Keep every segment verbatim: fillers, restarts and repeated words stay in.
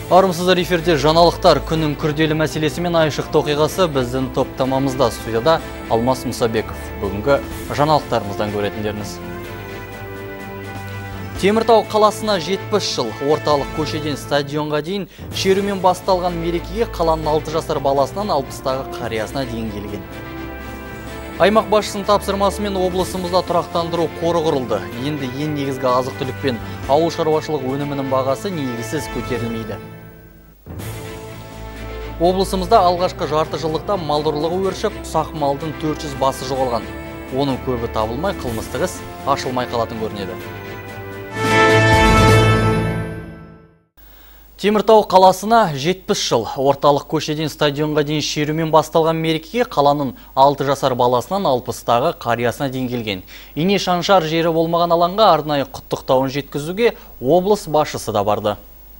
Армысыздар, эфирде жаңалықтар. Күннің күрделі мәселесімен айшықты оқиғасы біздің топтамамызда. Студияда Алмас Мұсабеков. Бүгінгі жаңалықтарымыздан көретіндеріңіз. Теміртау қаласына жетпіс жыл, орталық көшеден стадионға дейін шерумен басталған мерекеге қаланың алты жасар баласынан алпыстағы қариясына дейін келген. Аймақ басшысының тапсырмасымен облысымызда тұрақтандыру қоры құрылды. Енді ең негізгі азық-түлік пен ауыл шаруашылық өнімінің бағасы негізсіз көтерілмейді. Облысымызда алғашқы жарты жылдықта мал ұрлығы өршіп, ұсақ малдың төрт жүз басы жоғалған. Оның көбі табылмай, қылмыстық іс ашылмай қалатын көрінеді. Теміртау қаласына жетпіс жыл, орталық көшеден стадионға дейін шерумен басталған мерекеге қаланың алты жасар баласынан алпыстағы қариясына дейін келген. Ине шаншар жері болмаған алаңға арнайы құттықтауын жеткізуге облыс басшысы да барды.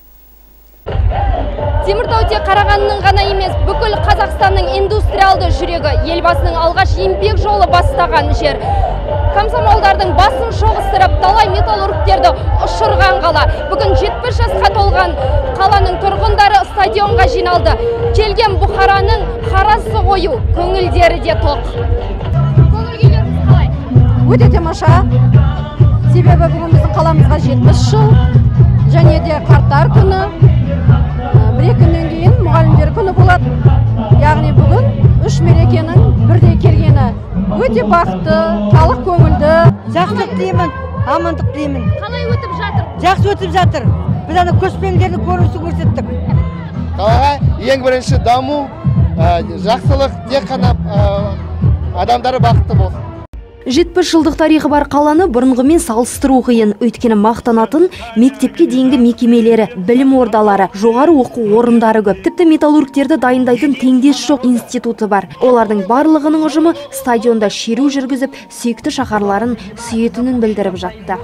Теміртау тек Қарағандының ғана емес, бүкіл Қазақстанның индустриалды жүрегі, елбасының алғаш еңбек жолы бастаған жер. Комсомолдардың басын шоғыстырып, талай металлургтерді ұшырған қала. Бүгін жетпіс жасқа толған қаланың тұрғындары стадионға жиналды. Келген Бұхараның қарасы қою, көңілдері де тоқ. Көңіл күйлеріңіз қалай? Өте тамаша. Себебі бүгін біздің қаламызға жетпіс жыл, және де қарттар күні. Бір күннен кейін мұғалімдер күні болады. Яғни бүгін үш мерекенің бірдей келгені өте бақытты, халық көңілді. Жақсылық деймін, амандық деймін. Қалай өтіп жатыр? Жақсы өтіп жатыр. Біз ана көшпенділердің көрінісін көрсеттік. Қалаға ең бірінші даму, жақсылық, тек қана адамдары бақытты болсын. жетпіс жылдық тарихы бар қаланы бұрынғымен салыстыру қиын. Өйткені мақтанатын мектепке дейінгі мекемелері, білім ордалары, жоғары оқу орындары көп. Тіпті металлургтерді дайындайтын теңдес жоқ институты бар. Олардың барлығының ұжымы стадионда шеру жүргізіп, сүйікті шаһарларын сүйетінін білдіріп жатты.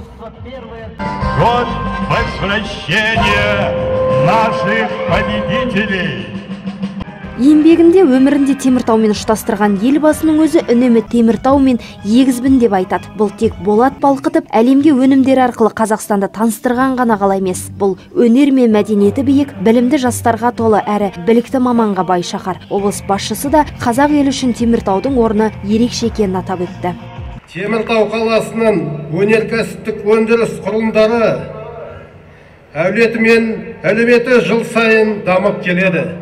Год возвращения наших победителей. Еңбегінде өмірінде Теміртаумен ұштастырған елбасының өзі үнемі Теміртаумен егізбін деп айтады. Бұл тек болат балқытып, әлемге өнімдері арқылы Қазақстанды таныстырған ғана қала емес. Бұл өнер мен мәдениеті биік, білімді жастарға толы әрі білікті маманға бай шаһар. Облыс басшысы да қазақ елі үшін Теміртаудың орны ерекше екенін атап өтті. Теміртау қаласының өнеркәсіптік өндіріс құрылымдары әулеті мен әлеуеті жыл сайын дамып келеді.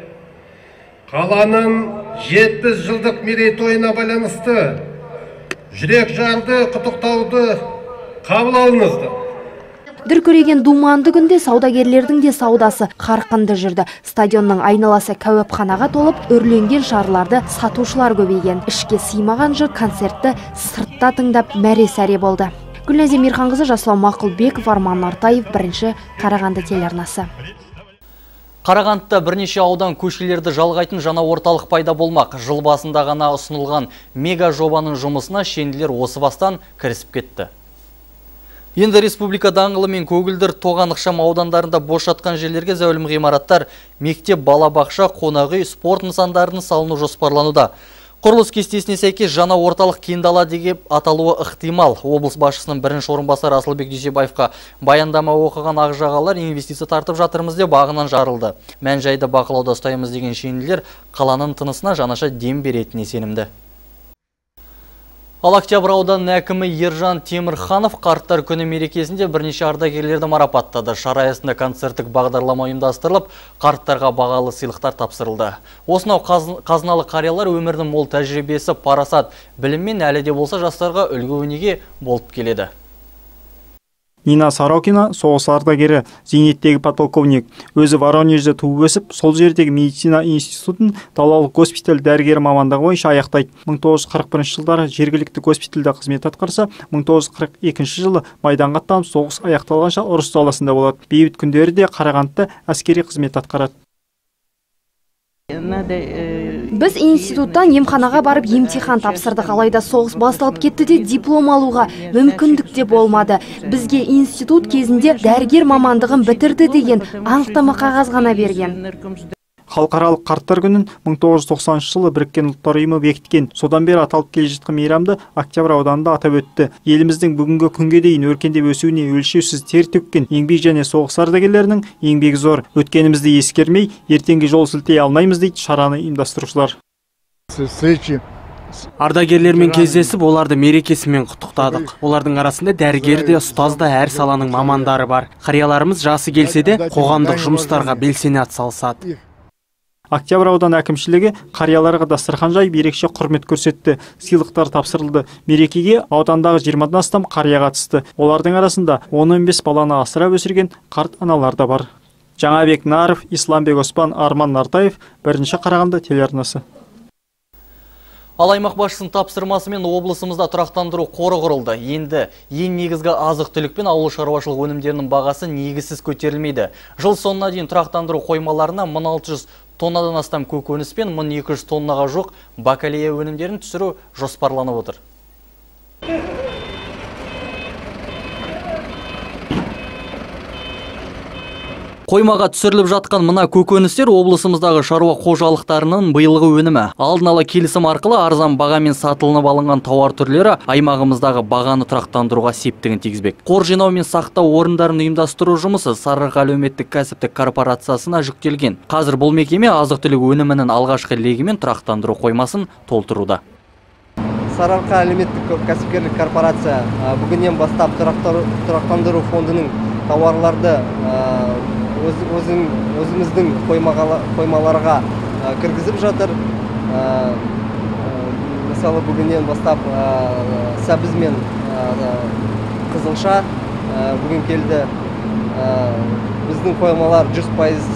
Қаланың жетпіс жылдық мерейтойына байланысты жүрек жарды құттықтауды қабыл алыңыздар. Дүркіреген думанды күнде саудагерлердің де саудасы қарқынды жүрді. Стадионның айналасы кәуепханаға толып, өрленген шарларды сатушылар көбейген. Ішке сыймаған жұрт концертті сыртта тыңдап мәре-сәре болды. Гүлназия Мирханқызы, Жаслау Мақұлбеков, Арман Нартаев, бірінші Қарағанды телеарнасы. Қарағандыда бірнеше аудан көшелерді жалғайтын жаңа орталық пайда болмақ. Жыл басында ғана ұсынылған мега жобаның жұмысына шенділер осы бастан кірісіп кетті. Енді республика даңғылы мен Көгілдір, Тоған, Ықшам аудандарында бос жатқан жерлерге зәулім ғимараттар, мектеп, балабақша, қонақ үй, спорт нысандарының салыну жоспарлануда. Құрылыс кестесіне сәйкес жаңа орталық Кендала деп аталуы ықтимал. Облыс басшысының бірінші орынбасары Асылбек Дүйсебаевқа баяндама оқыған ақжағалар инвестиция тартып жатырмыз деп бағынан жарылды. Мән жайды бақылауда ұстаймыз деген шенілер қаланың тынысына жаңаша дем беретініне сенімді. Ал Октябрь ауданының әкімі Ержан Темірханов қарттар күні мерекесінде бірнеше ардагерлерді марапаттады. Шара аясында концерттік бағдарлама ұйымдастырылып, қарттарға бағалы сыйлықтар тапсырылды. Осынау қазыналы қариялар өмірдің мол тәжірибесі, парасат, біліммен әлі де болса жастарға үлгі өнеге болып келеді. Нина Сорокина соғыс ардагері, зейнеттегі подполковник. Өзі Воронежде туып өсіп, сол жердегі медицина институтын далалық госпиталь дәрігері мамандығы бойынша аяқтайды. мың тоғыз жүз қырық бірінші жылдары жергілікті госпитальда қызмет атқарса, мың тоғыз жүз қырық екінші жылы майданға аттанып, соғыс аяқталғанша ұрыс даласында болады. Бейбіт күндері де Қарағандыда әскери қызмет атқарады. Біз институттан емханаға барып емтихан тапсырдық, алайда соғыс басталып кетті де диплом алуға мүмкіндік те болмады. Бізге институт кезінде дәрігер мамандығын бітірді деген анықтама қағаз ғана берген. Халықаралық қарттар күнін мың тоғыз жүз тоқсаныншы жылы Біріккен ұлттар ұйымы бекіткен. Содан бері аталып келе жатқан мейрамды Октябрь ауданында атап өтті. Еліміздің бүгінгі күнге дейін өркендеп өсуіне өлшеусіз тер төккен еңбек және соғыс ардагерлерінің еңбегі зор. Өткенімізді ескермей, ертеңге жол сілтей алмаймыз дейді шараны ұйымдастырушылар. Ардагерлермен кездесіп, оларды мерекесімен құттықтадық. Олардың арасында дәрігер де, ұстаз да, әр саланың мамандары бар. Қарияларымыз жасы келсе де, қоғамдық жұмыстарға белсене атсалысады. Октябрь ауданы әкімшілігі қарияларға дастархан жайып ерекше құрмет көрсетті. Сыйлықтар тапсырылды. Мерекеге аудандағы жиырмадан астам қария қатысты. Олардың арасында он он бес баланы асырап өсірген қарт аналар да бар. Жаңабек Наров, Исламбек Оспан, Арман Нартаев, бірінші Қарағанды телеарнасы. Ал аймақ басшысының тапсырмасымен облысымызда тұрақтандыру қоры құрылды. Енді ең негізгі азық-түлік пен ауыл шаруашылық өнімдерінің бағасы негізсіз көтерілмейді. Жыл соңына дейін тұрақтандыру қоймаларына мың алты жүз тоннадан астам көкөніс пен мың екі жүз тоннаға жоқ бакалея өнімдерін түсіру жоспарланып отыр. Қоймаға түсіріліп жатқан мына көкөністер облысымыздағы шаруа қожалықтарының биылғы өнімі. Алдын ала келісім арқылы арзан бағамен сатылынып алынған тауар түрлері аймағымыздағы бағаны тұрақтандыруға септігін тигізбек. Қор жинау мен сақтау орындарын ұйымдастыру жұмысы Сарыарқа әлеуметтік кәсіптік корпорациясына жүктелген. Қазір бұл мекеме азық-түлік өнімінің алғашқы легімен тұрақтандыру қоймасын толтыруда. Сарыарқа әлеуметтік кәсіпкерлік корпорация бүгіннен бастап тұрақтандыру фондының тауарларды өзіміздің қоймаларға кіргізіп жатыр. Мысалы, бүгіннен бастап сәбіз мен қызылша бүгін келді. Біздің қоймалар жүз пайыз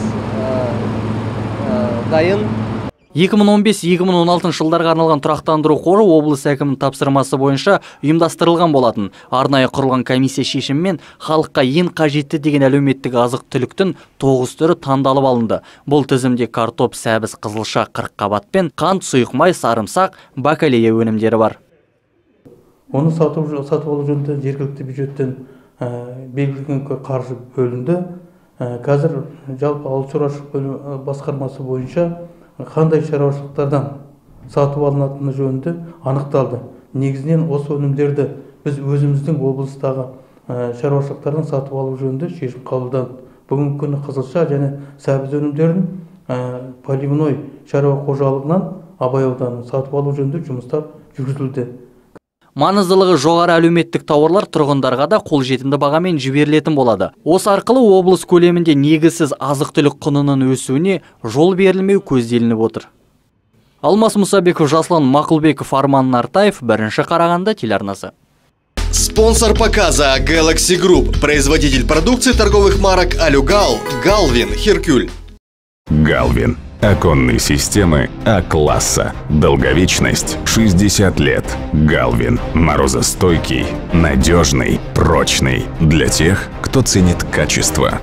дайын. екі мың он бес екі мың он алтыншы жылдарға арналған тұрақтандыру қоры облыс әкімінің тапсырмасы бойынша ұйымдастырылған болатын. Арнайы құрылған комиссия шешімімен халыққа ең қажетті деген әлеуметтік азық-түліктің тоғыз түрі таңдалып алынды. Бұл тізімде картоп, сәбіз, қызылша, қырыққабат пен қант, сұйық май, сарымсақ, бакалея өнімдері бар. Оны сатып алу жөнінде жергілікті бюджеттен белгіленген қаржы бөлінді. Қазір жалпы ауыл шаруашылық басқармасы бойынша қандай шаруашылықтардан сатып алынатыны жөнінде анықталды. Негізінен осы өнімдерді біз өзіміздің облыстағы шаруашылықтардан сатып алу жөнінде шешім қабылдадық. Бүгінгі күні қызылша және сәбіз өнімдерін Поливной шаруа қожалығынан Абай ауданынан сатып алу жөнінде жұмыстар жүргізілді. Маңыздылығы жоғары әлеуметтік тауарлар тұрғындарға да қолжетімді бағамен жіберілетін болады. Осы арқылы облыс көлемінде негізсіз азық-түлік құнының өсуіне жол берілмеу көзделініп отыр. Алмас Мұсабеков, Жаслан Мақұлбеков, Арман Нартаев, бірінші Қарағанды телеарнасы. Спонсор показа Galaxy Group, производитель продукции торговых марок Алюгал, Галвин, Херкюль. Галвин. Оконные системы А-класса. Долговечность шестьдесят лет. Галвин. Морозостойкий, надежный, прочный. Для тех, кто ценит качество.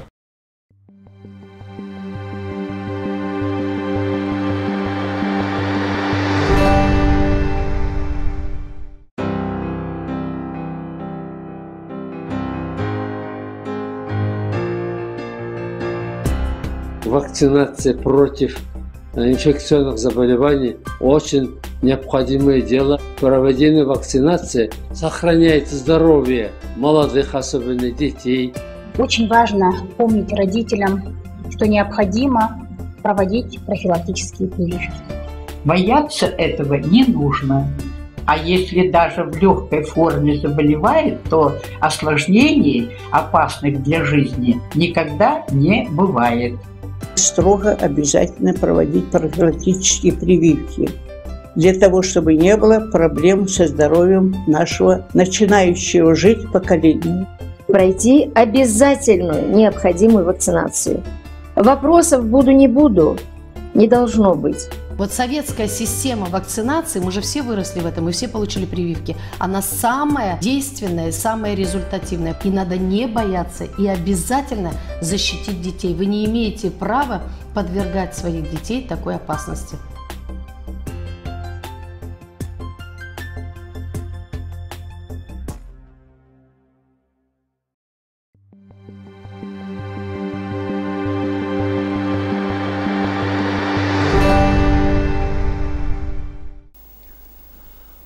Вакцинация против инфекционных заболеваний очень необходимое дело. Проведение вакцинации сохраняет здоровье молодых, особенно детей. Очень важно помнить родителям, что необходимо проводить профилактические прививки. Бояться этого не нужно. А если даже в легкой форме заболевает, то осложнений, опасных для жизни, никогда не бывает. Строго обязательно проводить профилактические прививки для того, чтобы не было проблем со здоровьем нашего начинающего жить поколения. Пройти обязательную необходимую вакцинацию. Вопросов буду не буду не должно быть. Вот советская система вакцинации, мы же все выросли в этом, мы все получили прививки. Она самая действенная, самая результативная. И надо не бояться и обязательно защитить детей. Вы не имеете права подвергать своих детей такой опасности.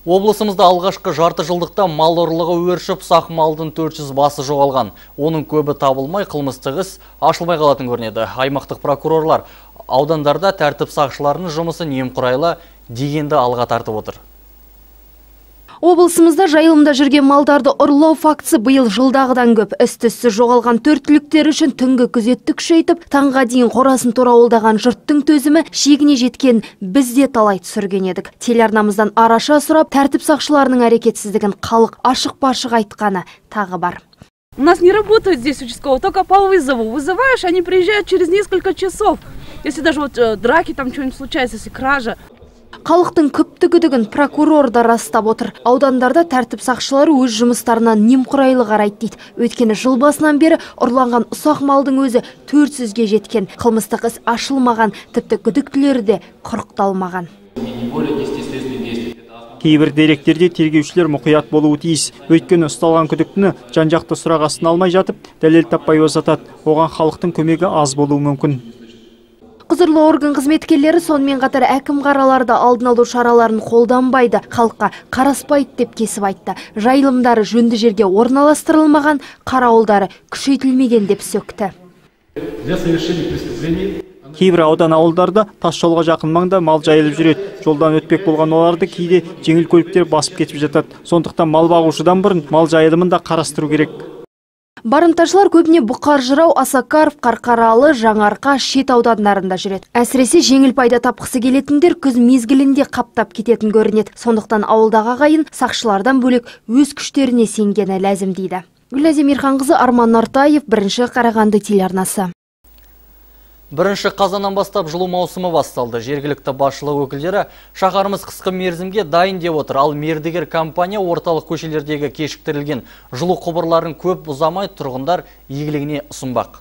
Облысымызда алғашқы жарты жылдықта мал ұрлығы өршіп, сақ малдың төрт жүз басы жоғалған. Оның көбі табылмай, қылмыстық іс ашылмай қалатын көрінеді. Аймақтық прокурорлар аудандарда тәртіп сақшыларының жұмысы немқұрайлы дегенді алға тартып отыр. Облысымызда жайылымда жүрген малдарды ұрлау фактісі биыл жылдағыдан көп. Із-түзсіз жоғалған төрт түліктер үшін түнгі күзетті күшейтіп, таңға дейін қорасын торауылдаған жұрттың төзімі шегіне жеткен біз де талай түсірген едік. Телеарнамыздан араша сұрап, тәртіп сақшыларының әрекетсіздігін халық ашық-пашық айтқаны тағы бар. У нас не работают здесь участковые, только по вызову. Вызываешь, они приезжают через несколько часов. Если даже вот драки, там что-нибудь случается, если кража. Халықтың көпті күдігін прокурор да растап отыр. Аудандарда тәртіп сақшылары өз жұмыстарынан немқұрайлы қарайды дейді. Өйткені жыл басынан бері ұрланған ұсақ малдың өзі төрт жүзге жеткен. Қылмыстық іс ашылмаған, тіпті күдіктілері де құрықталмаған. Кейбір деректерде тергеушілер мұқият болуы тиіс. Өйткені ұсталған күдіктіні жан-жақты сұрақ астына алмай жатып, дәлел таппай босатады. Оған халықтың көмегі аз болуы мүмкін. Құзырлы орган қызметкерлері сонымен қатар әкім қараларда алдын алу шараларын қолданбайды, халыққа қараспайды деп кесіп айтты. Жайылымдары жөнді жерге орналастырылмаған, қарауылдары күшейтілмеген деп сөкті. Кейбір аудан ауылдарда тас жолға жақын маңда мал жайылып жүреді. Жолдан өтпек болған оларды кейде жеңіл көліктер басып кетіп жатады. Сондықтан мал бағушыдан бұрын мал жайылымын да қарастыру керек. Барымташылар көбіне Бұқар Жырау, Асакаров, Қарқаралы, Жаңарқа, Шет аудандарында жүреді. Әсіресе жеңіл пайда тапқысы келетіндер күз мезгілінде қаптап кететін көрінеді. Сондықтан ауылдағы ағайын сақшылардан бөлек өз күштеріне сенгені ләзім дейді. Гүлназия Мирханқызы, Арман Нартаев, бірінші Қарағанды телеарнасы. Бірінші қазаннан бастап жылу маусымы басталды. Жергілікті басшылық өкілдері шаһарымыз қысқы мерзімге дайын деп отыр. Ал мердігер компания орталық көшелердегі кешіктірілген жылу құбырларын көп ұзамай тұрғындар игілігіне ұсынбақ.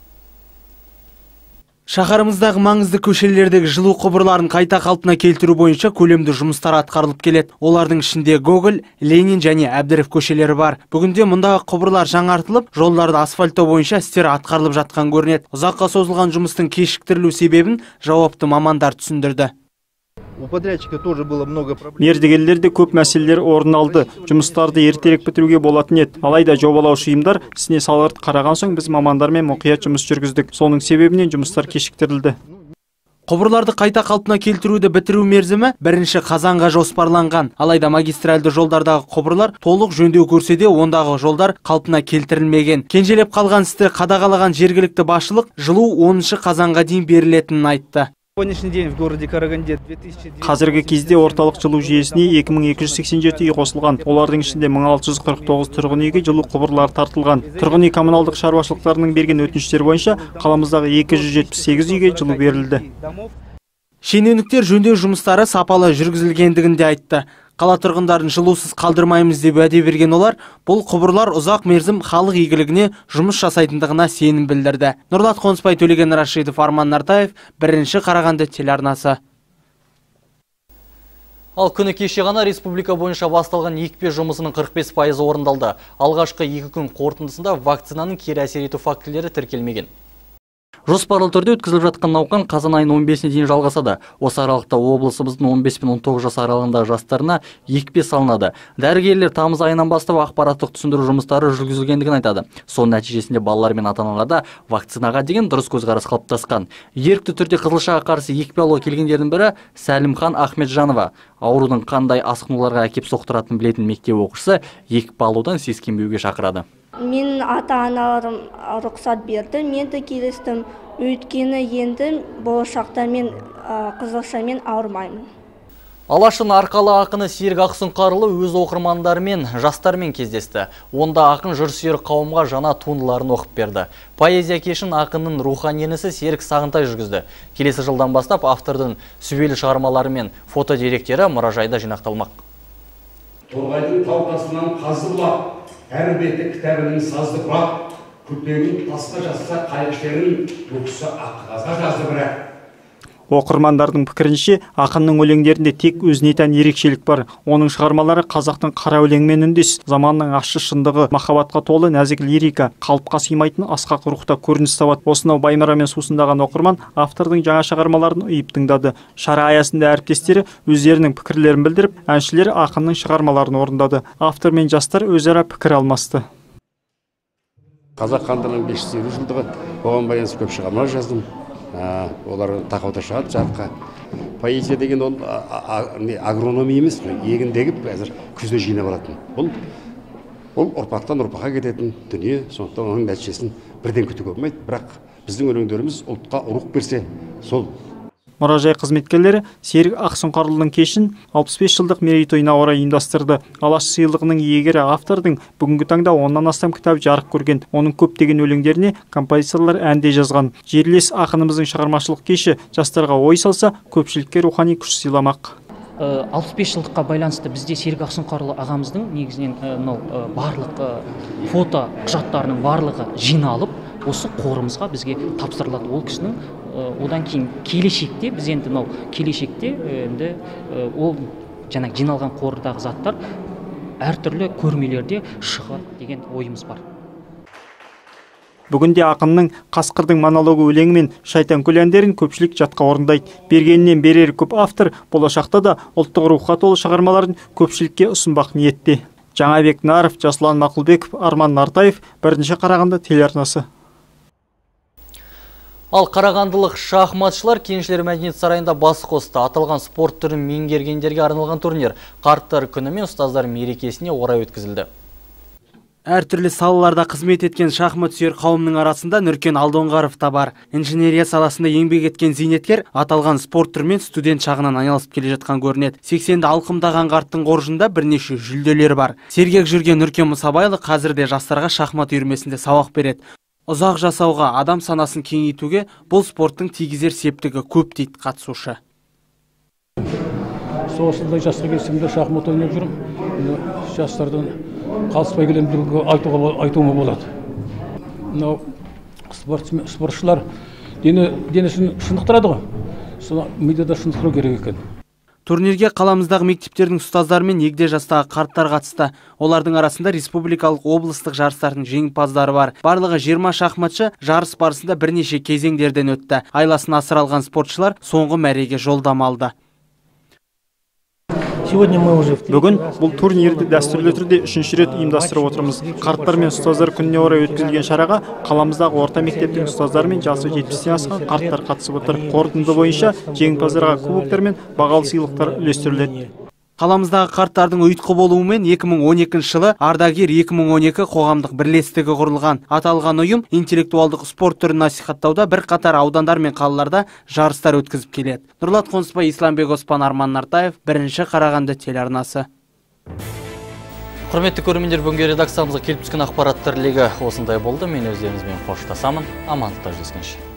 Шаһарымыздағы маңызды көшелердегі жылу құбырларын қайта қалпына келтіру бойынша көлемді жұмыстар атқарылып келеді. Олардың ішінде Гоголь, Ленин және Әбдіров көшелері бар. Бүгінде мұндағы құбырлар жаңартылып, жолдарды асфальттау бойынша істер атқарылып жатқан көрінеді. Ұзаққа созылған жұмыстың кешіктірілу себебін жауапты мамандар түсіндірді. Мердігерлерде көп мәселелер орын алды. Жұмыстарды ертерек бітіруге болатын еді. Алайда жобалаушы ұйымдар ісіне салғырт қараған соң біз мамандармен мұқият жұмыс жүргіздік. Соның себебінен жұмыстар кешіктірілді. Құбырларды қайта қалпына келтіруді бітіру мерзімі бірінші қазанға жоспарланған. Алайда магистральды жолдардағы құбырлар толық жөндеу көрсе де ондағы жолдар қалпына келтірілмеген. Кенжелеп қалған істі қадағалаған жергілікті басшылық жылу оныншы қазанға дейін берілетінін айтты. Қазіргі кезде орталық жылу жүйесіне екі мың екі жүз сексен жеті үй қосылған. Олардың ішінде мың алты жүз қырық тоғыз тұрғын үйге жылу құбырлары тартылған. Тұрғын үй коммуналдық шаруашылықтарының берген өтініштер бойынша қаламыздағы екі жүз жетпіс сегіз үйге жылу берілді. Шенеуніктер жөндеу жұмыстары сапалы жүргізілгендігін де айтты. Қала тұрғындарын жылусыз қалдырмаймыз деп уәде берген олар, бұл құбырлар ұзақ мерзім халық игілігіне жұмыс жасайтындығына сенім білдірді. Нұрлат Қонысбай, Төлеген Рашидов, Арман Нартаев, бірінші Қарағанды телеарнасы. Ал күні кеше ғана республика бойынша басталған екпе жұмысының қырық бес пайызы орындалды. Алғашқы екі күн қорытындысында вакцинаның кері әсер ету фактілері тіркелмеген. Жоспарлы түрде өткізіліп жатқан науқан қазан айының он бесіне дейін жалғасады. Осы аралықта облысымыздың он бес пен он тоғыз жас аралығындағы жастарына екпе салынады. Дәрігерлер тамыз айынан бастап ақпараттық түсіндіру жұмыстары жүргізілгендігін айтады. Соның нәтижесінде балалар мен ата-аналарда вакцинаға деген дұрыс көзқарас қалыптасқан. Ерікті түрде қызылшаға қарсы екпе алуға келгендердің бірі Сәлімхан Ахметжанова. Аурудың қандай асқынуларға әкеп соқтыратынын білетін мектеп оқушысы екпе алудан сескенбеуге шақырады. Мен ата-аналарым рұқсат берді, мен де келістім. Өйткені енді болашақта мен қызылшамен ауырмаймын. Алашын арқалы ақыны Серік Ақсұңқарұлы өз оқырмандарымен, жастармен кездесті. Онда ақын жұрсүйер қауымға жаңа туындыларын оқып берді. Поэзия кешін ақынның руханиенісі Серік Сағынтай жүргізді. Келесі жылдан бастап автордың сүбелі шығармалары мен фотодеректері мұражайда жинақталмақ. Торғайдың тау-тасынан қазды бұлақ, әр беті кітабының сазды бұрақ, күлтегін тасқа жазса қайықшерін, өкісі ақ қағазға жазды бірақ. Оқырмандардың пікірінше, ақынның өлеңдерінде тек өзіне тән ерекшелік бар. Оның шығармалары қазақтың қара өлеңмен үндес, заманның ащы шындығы, махаббатқа толы нәзік лирика, қалыпқа сыймайтын асқақ рухта көрініс табады. Осынау баймарамен сусындаған оқырман автордың жаңа шығармаларын ұйып тыңдады. Шара аясында әріптестері өздерінің пікірлерін білдіріп, әншілер ақынның шығармаларын орындады. Автор мен жастар өзара пікір алмасты. Қазақ хандығының бес жүз елу жылдығы, оған байланысты көп шығармалар жаздым. Олар тақауда шығады жарыққа. Поэзия деген ол агрономия емес, егін егіп, қазір күзде жинап алатын. Бұл ол ұрпақтан ұрпаққа кететін дүние, сондықтан оның нәтижесін бірден күтуге болмайды, бірақ біздің өлеңдеріміз ұлтқа рух берсе, сол. Мұражай қызметкерлері Серік Ақсұңқарлының кешін алпыс бес жылдық мерейтойына орай ұйымдастырды. Алаш сыйлығының иегері автордың бүгінгі таңда оннан астам кітап жарық көрген. Оның көптеген өлеңдеріне композиторлар әнде жазған. Жерлес ақынымыздың шығармашылық кеші жастарға ой салса, көпшілікке рухани күш сыйламақ. алпыс бес жылдыққа байланысты бізде Серік Ақсұңқарлы ағамыздың негізінен барлық фото құжаттарының барлығы жиналып, осы қорымызға бізге тапсырылады. Ол кісінің одан кейін келешекте, біз енді мынау келешекте енді ол жаңа жиналған қордағы заттар әртүрлі көрмелерде шығады деген ойымыз бар. Бүгінде ақынның Қасқырдың монологы өлеңі мен Шайтанкөл әндерін көпшілік жатқа орындайды. Бергеннен берер көп автор болашақта да ұлттық рухқа толы шығармаларын көпшілікке ұсынбақ ниетте. Жаңабек Наров, Жасұлан Мақұлбеков, Арман Нартаев, бірінші Қарағанды телеарнасы. Ал қарағандылық шахматшылар Кеншілер мәдениет сарайында бас қосты. Аталған спорт түрін меңгергендерге арналған турнир қарттар күні мен ұстаздар мерекесіне орай өткізілді. Әртүрлі салаларда қызмет еткен шахмат сүйер қауымның арасында Нұркен Алдоңғаров та бар. Инженерия саласында еңбек еткен зейнеткер аталған спорт түрмен студент шағынан айналысып келе жатқан көрінеді. сексенді алқымдаған қарттың қоржында бірнеше жүлделер бар. Сергек жүрген Нұркен Мұсабайлы қазірде жастарға шахмат үйірмесінде сабақ береді. Ұзақ жасауға, адам санасын кеңейтуге бұл спорттың тигізер септігі көп дейді қатысушы. Соғысында жасқа келсемде шахмат ойнап жүрмін. Жастардан қалыспай келемдігі айтуыма болады. Мынау спортшылар денесін шынықтырады ғой. Соны миды да шынықтыру керек екен. Турнирге қаламыздағы мектептердің ұстаздары мен егде жастағы қарттар қатысты. Олардың арасында республикалық облыстық жарыстардың жеңімпаздары бар. Барлығы жиырма шахматшы жарыс барысында бірнеше кезеңдерден өтті. Айласын асыра алған спортшылар соңғы мәреге жолдама алды. Бүгін бұл турнирді дәстүрлі түрде үшінші рет ұйымдастырып отырмыз. Қарттар мен ұстаздар күніне орай өткізілген шараға қаламыздағы орта мектептің ұстаздары мен жасы жетпістен асқан қарттар қатысып отыр. Қорытынды бойынша жеңімпаздарға кубоктар мен бағалы сыйлықтар үлестіріледі. Қаламыздағы қарттардың ұйытқы болуымен екі мың он екінші жылы Ардагер екі мың он екі қоғамдық бірлестігі құрылған. Аталған ұйым интеллектуалдық спорт түрін насихаттауда бір қатар аудандар мен қалаларда жарыстар өткізіп келеді. Нұрлат Қонысбай, Исламбек Оспан, Арман Нартаев, бірінші Қарағанды телеарнасы. Құрметті көрермендер, бүгінгі редакциямызға келіп түскен ақпараттар легі осындай болды. Мен өздеріңізбен қоштасамын. Амандықта жүздескенше.